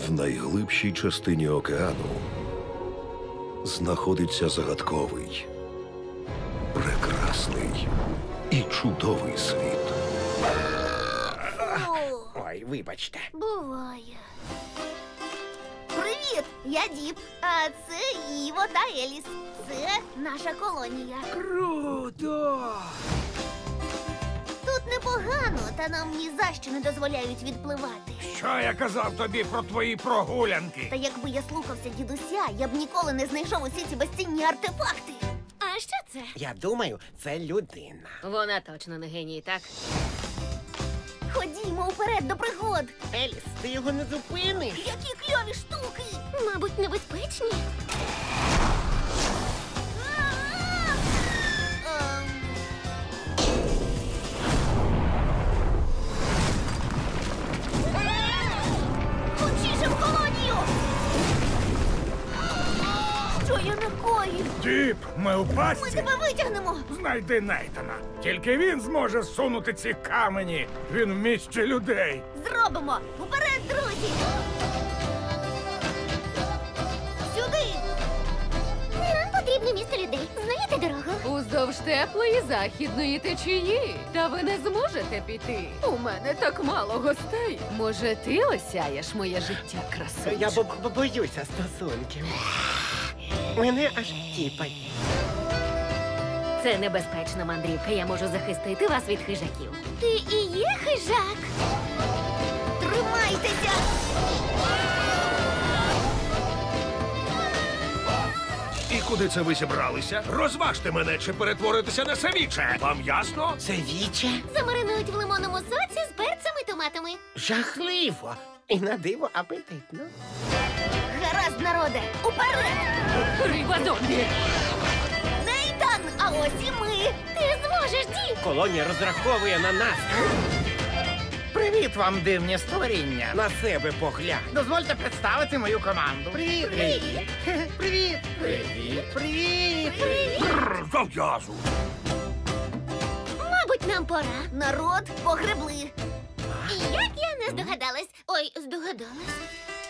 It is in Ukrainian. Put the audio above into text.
В найглибшій частині океану знаходиться загадковий, прекрасний і чудовий світ. Ой, вибачте. Буває. Привіт! Я Діп. А це Іво та Еліс. Це наша колонія. Круто! Тут непогано, та нам ні за що не дозволяють відпливати. Що я казав тобі про твої прогулянки? Та якби я слухався дідуся, я б ніколи не знайшов усі ці безцінні артефакти. А що це? Я думаю, це людина. Вона точно не геній, так? Ходімо вперед до пригод. Еліс, ти його не зупиниш? Які кльові штуки! Мабуть, небезпечні. Ем. Хочіше в колонію! Що я накоїв? Діп, ми у Ми пастці. тебе витягнемо! Знайди Нейтана. Тільки він зможе сунути ці камені. Він вміщує людей. Зробимо! Уперед, друзі! Сюди! Нам потрібно місто людей. Знаєте дорогу? Уздовж теплої західної течії. Та ви не зможете піти. У мене так мало гостей. Може, ти осяєш моє життя красунчик? Я боюся стосунків. Мене аж тіпать. Це небезпечна мандрівка. Я можу захистити вас від хижаків. Ти і є хижак! Тримайтеся! І куди це ви зібралися? Розважте мене, чи перетворитися на саміче. Вам ясно? Це віче? Замаринують в лимонному соці з перцями і томатами. Жахливо. І на диво апетитно. Гаразд, народе! Уперед! Риба зомбі! Нейтан! А ось і ми! Ти зможеш, Діп! Колонія розраховує на нас. Привіт вам, дивні створіння. На себе поглянь. Дозвольте представити мою команду. Привіт! Привіт! Привіт! Привіт! Привіт! Зав'язу. Мабуть, нам пора. Народ, погребли! І як я не здогадалась. Ой, здогадалась.